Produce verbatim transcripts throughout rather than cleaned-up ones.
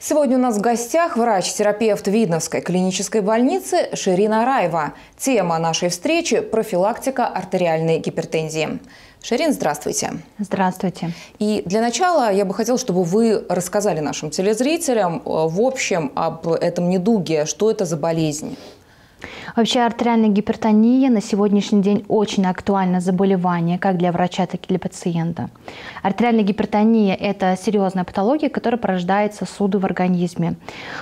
Сегодня у нас в гостях врач-терапевт Видновской клинической больницы Ширин Араева. Тема нашей встречи – профилактика артериальной гипертензии. Ширин, здравствуйте. Здравствуйте. И для начала я бы хотела, чтобы вы рассказали нашим телезрителям в общем об этом недуге, что это за болезнь. Вообще артериальная гипертония на сегодняшний день очень актуальное заболевание как для врача, так и для пациента. Артериальная гипертония – это серьезная патология, которая порождает сосуды в организме.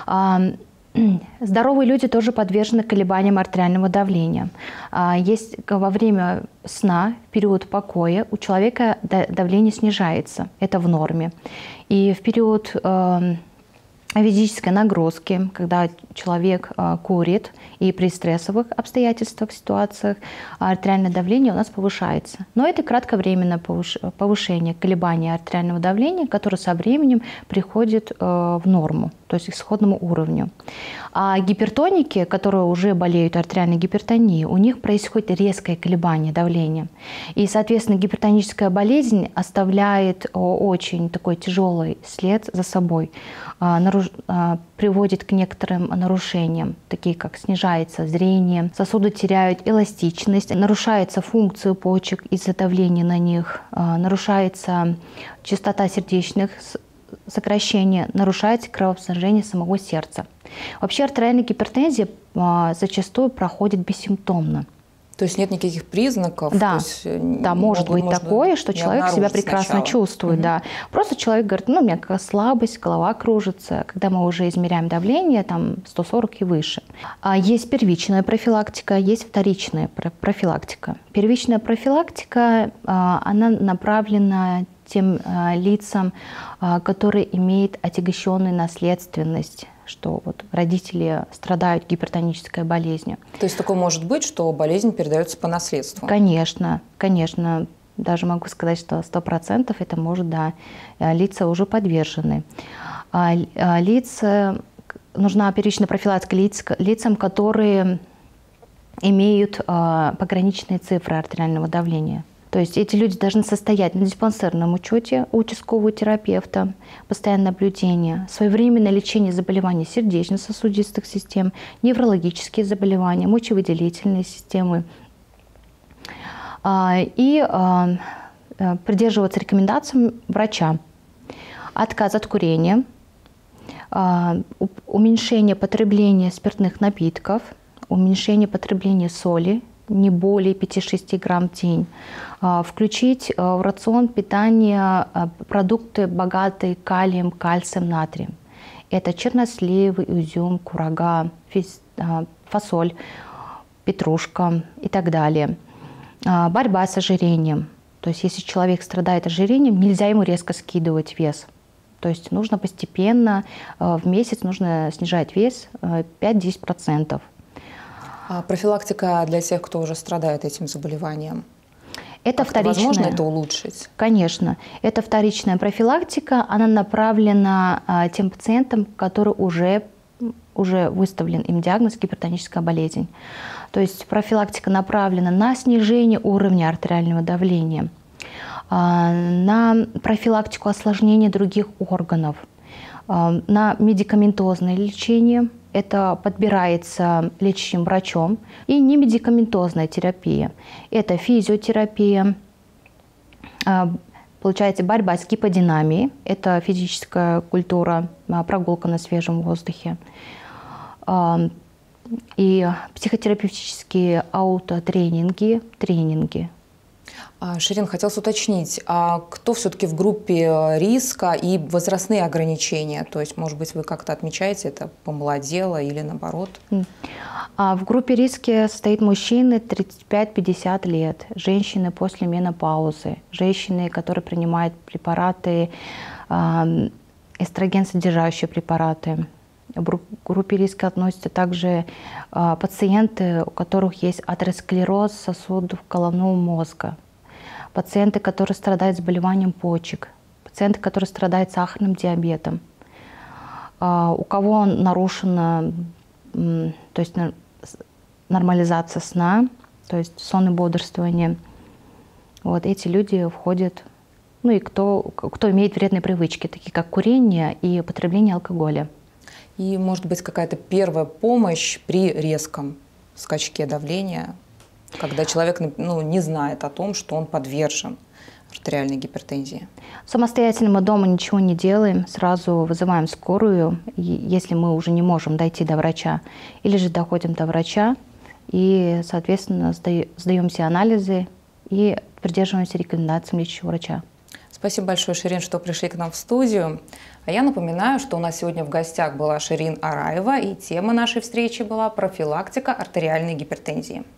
Здоровые люди тоже подвержены колебаниям артериального давления. Есть во время сна, в период покоя, у человека давление снижается, это в норме. И в период физической нагрузки, когда человек э, курит, и при стрессовых обстоятельствах, ситуациях артериальное давление у нас повышается. Но это кратковременное повышение, колебания артериального давления, которое со временем приходит э, в норму, то есть к исходному уровню. А гипертоники, которые уже болеют артериальной гипертонией, у них происходит резкое колебание давления. И, соответственно, гипертоническая болезнь оставляет очень такой тяжелый след за собой, приводит к некоторым нарушениям, такие как снижается зрение, сосуды теряют эластичность, нарушается функция почек из-за давления на них, нарушается частота сердечных сокращений, нарушается кровоснабжение самого сердца. Вообще артериальная гипертензия зачастую проходит бессимптомно. То есть нет никаких признаков? Да, есть, да может быть такое, что человек себя прекрасно сначала. чувствует. Угу. Да. Просто человек говорит, ну, у меня какая слабость, голова кружится. Когда мы уже измеряем давление, там сто сорок и выше. А есть первичная профилактика, есть вторичная профилактика. Первичная профилактика, она направлена тем лицам, которые имеют отягощенную наследственность, что вот родители страдают гипертонической болезнью. То есть такое может быть, что болезнь передается по наследству? Конечно, конечно. Даже могу сказать, что сто процентов это может, да, лица уже подвержены. Лица, нужна первичная профилактика лиц, лицам, которые имеют пограничные цифры артериального давления. То есть эти люди должны состоять на диспансерном учете у участкового терапевта, постоянное наблюдение, своевременное лечение заболеваний сердечно-сосудистых систем, неврологические заболевания, мочевыделительные системы. И придерживаться рекомендациям врача. Отказ от курения, уменьшение потребления спиртных напитков, уменьшение потребления соли, не более пяти-шести грамм в день. Включить в рацион питания продукты, богатые калием, кальцием, натрием. Это чернослив, изюм, курага, фасоль, петрушка и так далее. Борьба с ожирением. То есть если человек страдает ожирением, нельзя ему резко скидывать вес. То есть нужно постепенно, в месяц нужно снижать вес пять-десять процентов. А профилактика для тех, кто уже страдает этим заболеванием? Это вторичная. Возможно это улучшить? Конечно. Это вторичная профилактика. Она направлена а, тем пациентам, которые уже, уже выставлен им диагноз гипертоническая болезнь. То есть профилактика направлена на снижение уровня артериального давления, а, на профилактику осложнений других органов, а, на медикаментозное лечение. Это подбирается лечащим врачом. И немедикаментозная терапия. Это физиотерапия, получается борьба с гиподинамией. Это физическая культура, прогулка на свежем воздухе. И психотерапевтические аутотренинги, тренинги. Ширин, хотелось уточнить, а кто все-таки в группе риска и возрастные ограничения? То есть, может быть, вы как-то отмечаете, это помолодело или наоборот? В группе риска стоят мужчины тридцать пять-пятьдесят лет, женщины после менопаузы, женщины, которые принимают препараты, эстроген содержащие препараты. В группе риска относятся также пациенты, у которых есть атеросклероз сосудов головного мозга, пациенты, которые страдают заболеванием почек, пациенты, которые страдают сахарным диабетом, у кого нарушена, то есть нормализация сна, то есть сон и бодрствование. Вот эти люди входят, ну и кто, кто имеет вредные привычки, такие как курение и употребление алкоголя. И, может быть, какая-то первая помощь при резком скачке давления, когда человек, ну, не знает о том, что он подвержен артериальной гипертензии. Самостоятельно мы дома ничего не делаем, сразу вызываем скорую, если мы уже не можем дойти до врача, или же доходим до врача и, соответственно, сдаем все анализы и придерживаемся рекомендациям лечащего врача. Спасибо большое, Ширин, что пришли к нам в студию. А я напоминаю, что у нас сегодня в гостях была Ширин Араева, и тема нашей встречи была профилактика артериальной гипертензии.